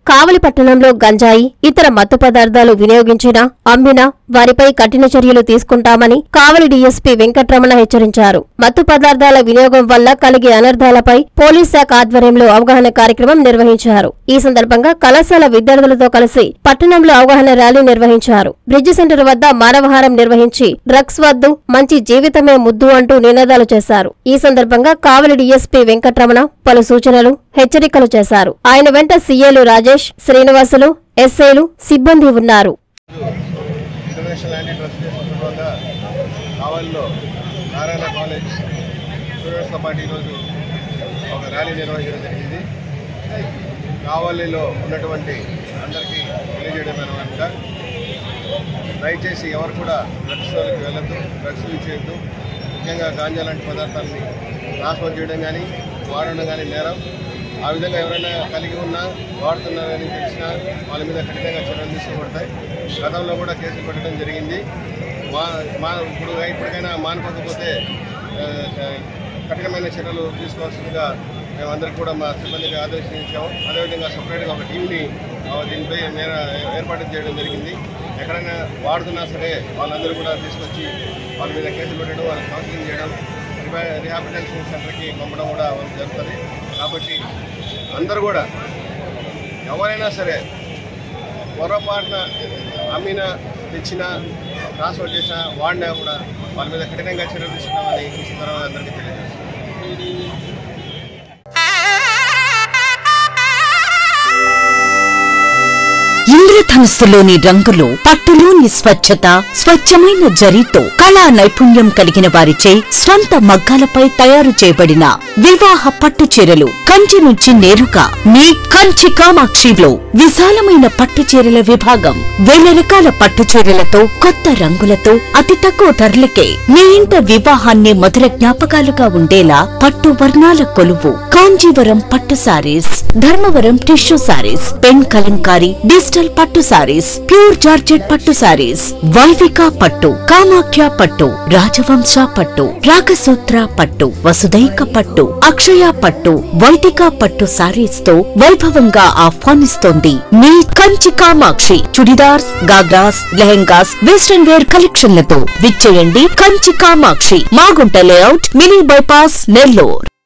కావలి పట్టణంలో గంజాయి, ఇతర మత్తు పదార్థాలు వినియోగించినా, అమ్మినా వారిపై కఠిన చర్యలు తీసుకుంటామని కావలి డీఎస్పీ వెంకట్రమణ హెచ్చరించారు. మత్తు పదార్థాల వినియోగం వల్ల కలిగే అనర్థాలపై పోలీస్ శాఖ ఆధ్వర్యంలో అవగాహన కార్యక్రమం నిర్వహించారు. ఈ సందర్భంగా కళాశాల విద్యార్థులతో కలిసి పట్టణంలో అవగాహన ర్యాలీ నిర్వహించారు. బ్రిడ్జి సెంటర్ వద్ద మానవహారం నిర్వహించి డ్రగ్స్ వద్దు, మంచి జీవితమే ముద్దు అంటూ నినాదాలు చేశారు. ఈ సందర్భంగా కావలి డీఎస్పీ వెంకట్రమణ పలు సూచనలు, హెచ్చరికలు చేశారు. ఆయన వెంట సీఏలు రాజేష్, శ్రీనివాసులు, ఎస్ఐలు, సిబ్బంది ఉన్నారు. కావలిలో ఉన్నటువంటి అందరికీ తెలియజేయడం, దయచేసి ఎవరు కూడా డ్రగ్స్ వాళ్ళకి వెళ్ళద్దు, డ్రగ్స్ చేయొద్దు. ముఖ్యంగా గాంజా లాంటి పదార్థాలని నాశనం చేయడం కానీ వాడడం కానీ నేరం. ఆ విధంగా ఎవరైనా కలిగి ఉన్నా వాడుతున్నారని తెలిసినా వాళ్ళ మీద ఖచ్చితంగా చర్యలు తీసుకోబడతాయి. గతంలో కూడా కేసులు పెట్టడం జరిగింది. ఇప్పటికైనా మానుకోకపోతే కఠినమైన చర్యలు తీసుకోవాల్సిందిగా మేమందరికీ కూడా మా సిబ్బందికి ఆదేశించాము. అదేవిధంగా సపరేట్గా ఒక టీంని దీనిపై ఏర్పాటు చేయడం జరిగింది. ఎక్కడైనా వాడుతున్నా సరే వాళ్ళందరూ కూడా తీసుకొచ్చి వాళ్ళ మీద కేసులు పెట్టడం, వాళ్ళకి కౌన్సిలింగ్ చేయడం, రిహాబిలిటేషన్ సెంటర్కి పంపడం కూడా వాళ్ళకి జరుగుతుంది. కాబట్టి అందరూ కూడా ఎవరైనా సరే పొరపాటున అమ్మినా, తెచ్చినా, ట్రాన్స్ఫర్ చేసినా, వాడినా కూడా వాళ్ళ మీద కఠినంగా చర్యలు తీసుకున్నామని ఈ సందర్భంగా అందరికీ తెలియజేస్తున్నాం. ఇంద్రధనుస్సులోని రంగులు, పట్టులోని స్వచ్ఛత, స్వచ్ఛమైన జరీతో కళా నైపుణ్యం కలిగిన వారిచే స్వంత మగ్గాలపై తయారు చేయబడిన వివాహ పట్టు చీరలు కంచి నుంచి నేరుగా మీ కంచి కామాక్షిలో విశాలమైన పట్టు చీరల విభాగం. వేల రకాల పట్టు చీరలతో, కొత్త రంగులతో, అతి తక్కువ ధరలకే మీ ఇంట వివాహాన్ని మధుర జ్ఞాపకాలుగా ఉండేలా పట్టు వర్ణాల కొలువు కాంజీవరం పట్టు saris, Dharmavaram tissue saris, pen Kalamkari, digital పట్టు సారీస్, ప్యూర్ జార్జెట్ పట్టు సారీస్, వైవిక పట్టు, కామాఖ్య పట్టు, రాజవంశ పట్టు, రాగసూత్ర పట్టు, వసుదైక పట్టు, అక్షయ పట్టు, వైదిక పట్టు సారీస్ తో వైభవంగా ఆహ్వానిస్తోంది మీ Kanchi Kamakshi. Churidars, ghagras, lehengas, western wear కలెక్షన్లతో విచ్చేయండి Kanchi Kamakshi, Magunta layout, mini bypass, Nellore.